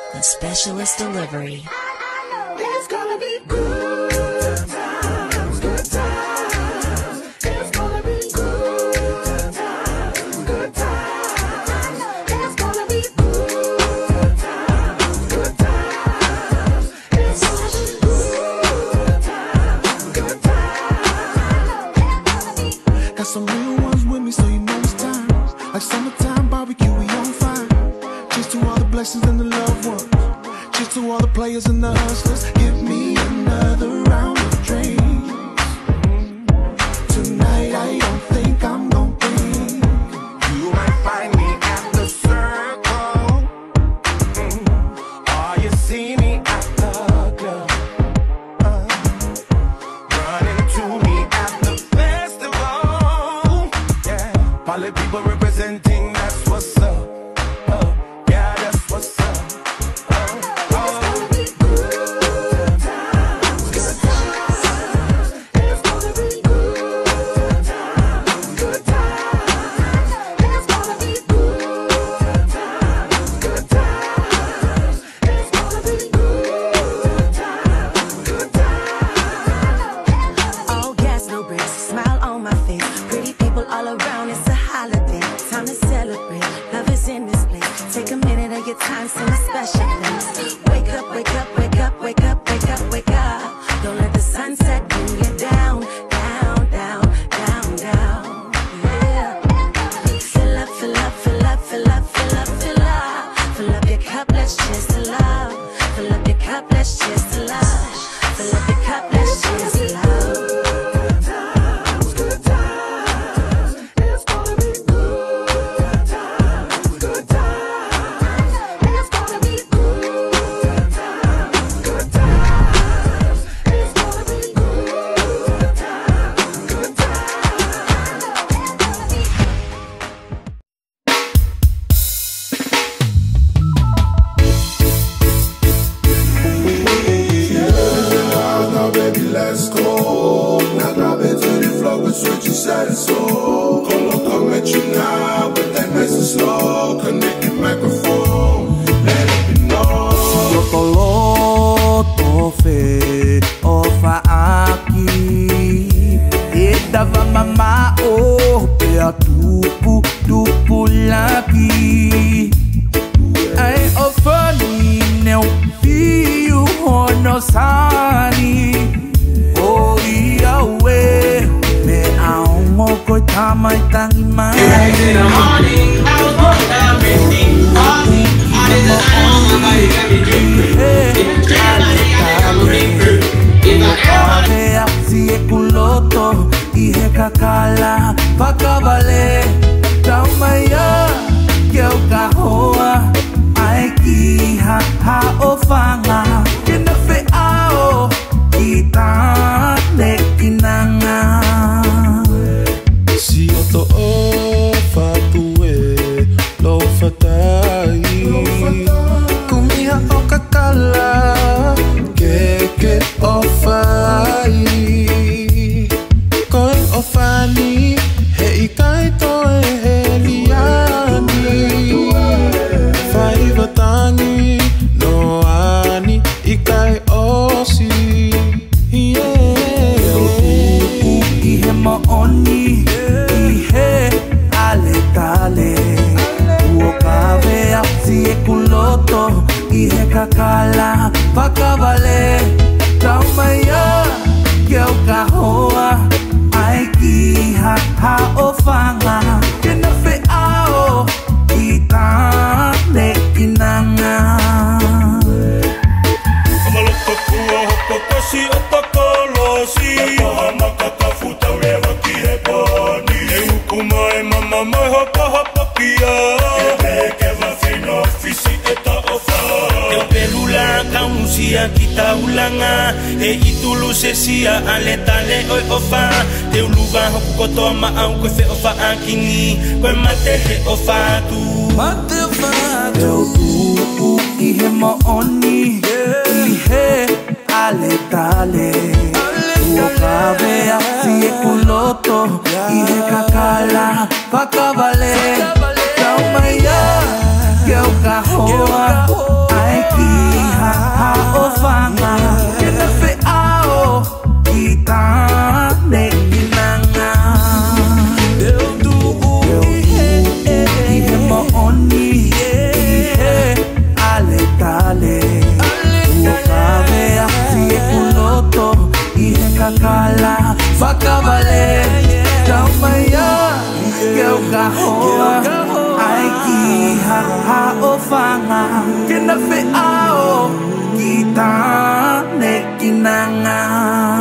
The Specialist Delivery. It's gonna be good times, good times. It's gonna be good times, good times. It's gonna be good times, good times. It's gonna be good times, good times. Got some real ones with me, so you know it's time. Like summertime barbecue, we on fire. Cheers to all the blessings and the loved ones. Cheers to all the players and the hustlers. Give me another round of drinks. Tonight I don't think I'm gon' think. You might find me at the circle, or you see me at the club, run into me at the festival. Yeah, Poly people representing, that's what's up. Yeah, that's what's up. Time, sing a special place. Wake up, wake up, wake up, wake up, wake up, wake up. Don't let the sunset bring you down, down, down, down, down. Yeah. Fill up, fill up, fill up, fill up, fill up, fill up. Fill up your cup, let's cheers to love. Fill up your cup, let's cheers to love. Fill up your cup, let's cheers to love. Ai que Ay kiha o fanga kinafe ao kita nekinanga.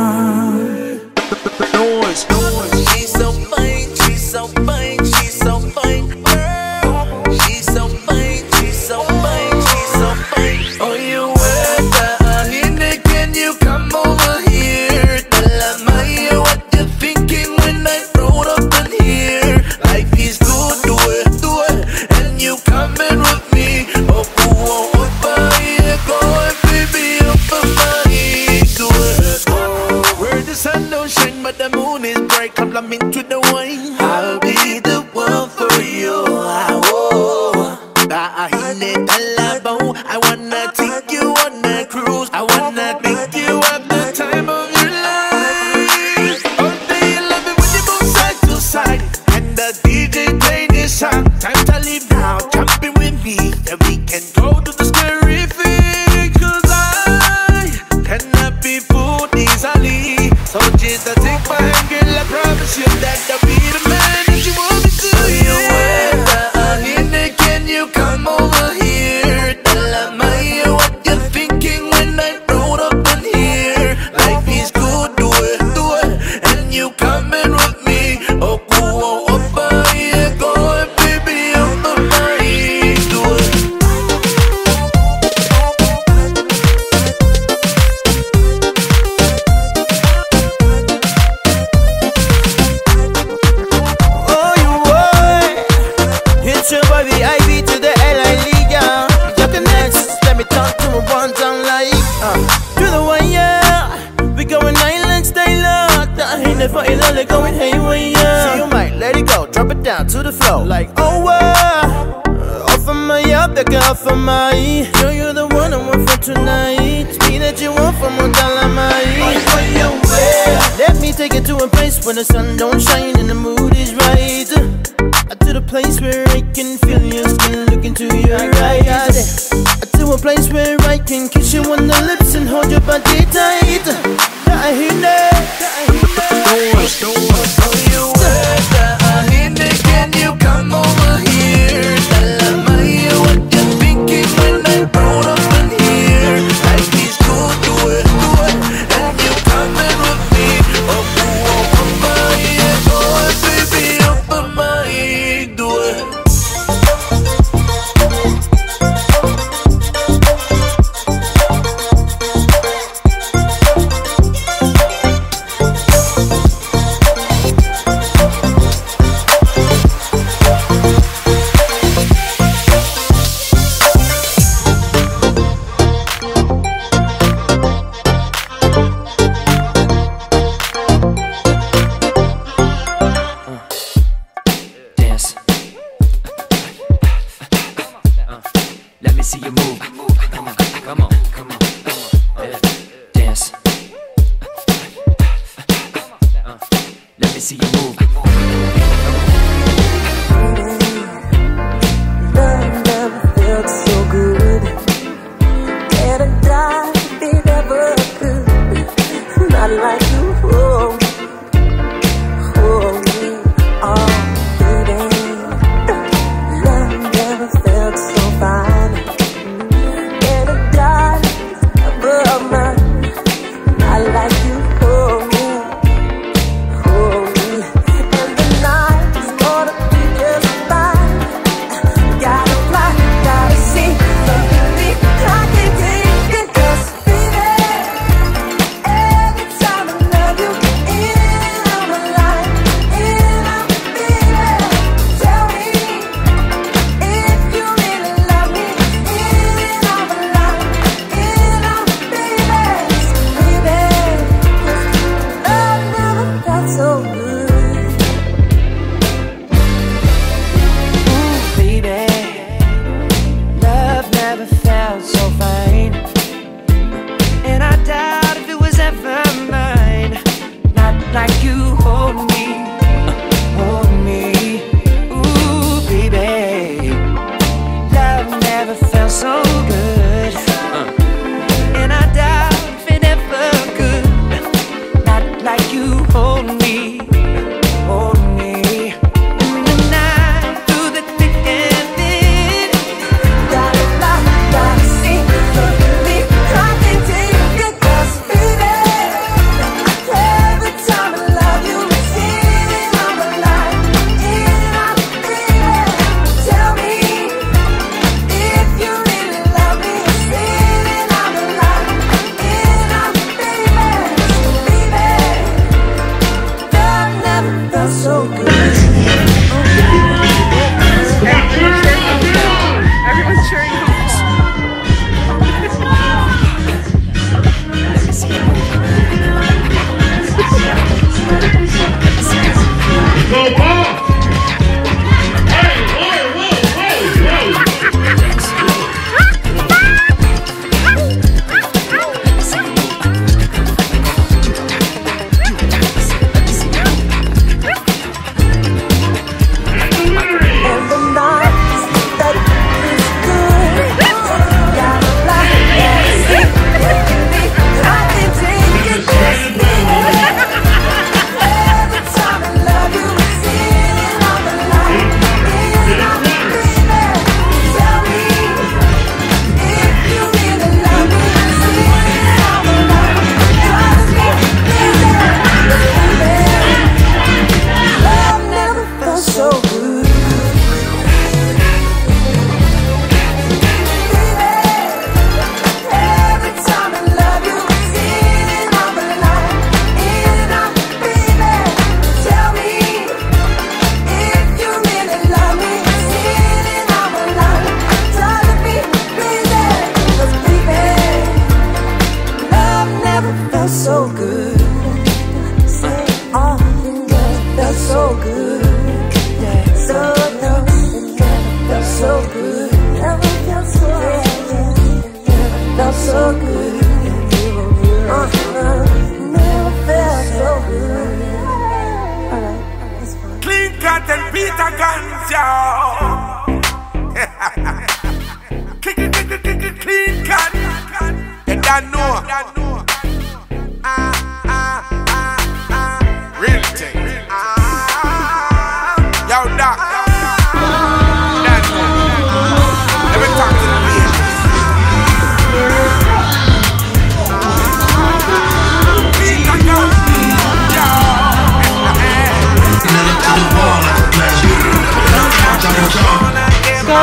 She's so fine, she's so fine, she's so fine. She's so fine, she's so fine, she's so fine. Oh, you weather, Nina, can you come over here? Tell me what you're thinking when I rode up in here. Life is good, do it, and you coming with me. Oh, oh, oh, oh, go and baby, up for my do it. Where the sun don't shine, but the moon is bright. Compliment to the wine. I'll be the one for you. I wanna take you on a cruise. I wanna make you have the time of your life. Oh, do you love it when you move side to side and the DJ play this song? Time to leave now, jumping with me, that we can go to the scary thing. 'Cause I cannot be fooled easily. So just take my hand, girl, I promise you that I'll be the man that you want me to. So you weather, can you come over here? Tell me what you're thinking when I rode up in here. Life is good, do it, and you coming with me. Oh, oh, oh, oh, go and baby, I'm the mind, do it. Oh, you boy, it's your boy VIP to the LA Liga. You can next, let me talk to me one time like to the one, yeah. We going island style up. In the fire, they're going haywire. So you might let it go, drop it down to the floor like oh offer me up, the girl for my. Girl, you're the one I want for tonight. It's me that you want for more than my. Let me take you to a place where the sun don't shine and the mood is right. To the place where I can feel your skin look into your eyes. To a place where I can kiss you on the lips and hold your body tight. Can you come over here? Tell me what you're thinking when I brought up in here. Life is good, do it, and you coming with me. Oh, oh, oh, oh, baby, up for my do it. Dance. Let me see you move. Come on, come on, come on. Dance. Let me see you move. Love never felt so good. And I die if it ever could. Not like you, oh, me, oh, baby. Love never felt so fine. And I die above mine. Not like you, oh, me. And the night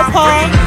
Paul.